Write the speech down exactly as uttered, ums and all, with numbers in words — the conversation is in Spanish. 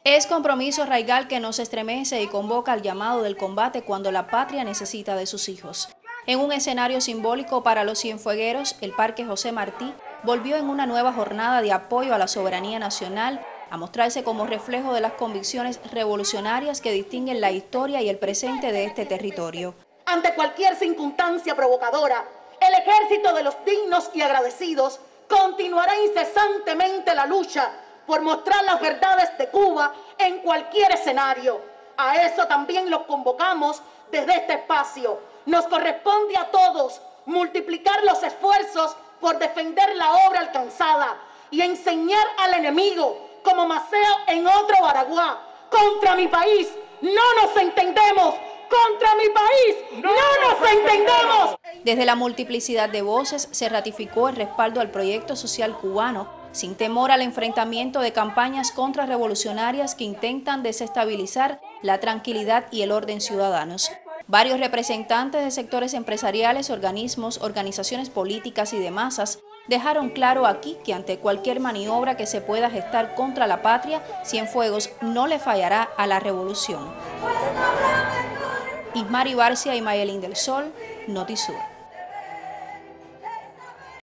Es compromiso arraigal que nos estremece y convoca al llamado del combate cuando la patria necesita de sus hijos. En un escenario simbólico para los cienfuegueros, el Parque José Martí volvió en una nueva jornada de apoyo a la soberanía nacional a mostrarse como reflejo de las convicciones revolucionarias que distinguen la historia y el presente de este territorio. Ante cualquier circunstancia provocadora, el ejército de los dignos y agradecidos continuará incesantemente la lucha por mostrar las verdades de Cuba en cualquier escenario. A eso también los convocamos desde este espacio. Nos corresponde a todos multiplicar los esfuerzos por defender la obra alcanzada y enseñar al enemigo, como Maceo en otro Baraguá: contra mi país no nos entendemos, contra mi país no nos entendemos. Desde la multiplicidad de voces se ratificó el respaldo al proyecto social cubano, sin temor al enfrentamiento de campañas contrarrevolucionarias que intentan desestabilizar la tranquilidad y el orden ciudadanos. Varios representantes de sectores empresariales, organismos, organizaciones políticas y de masas dejaron claro aquí que ante cualquier maniobra que se pueda gestar contra la patria, Cienfuegos no le fallará a la revolución. Ismari Barcia y Mayelín del Sol, Notisur.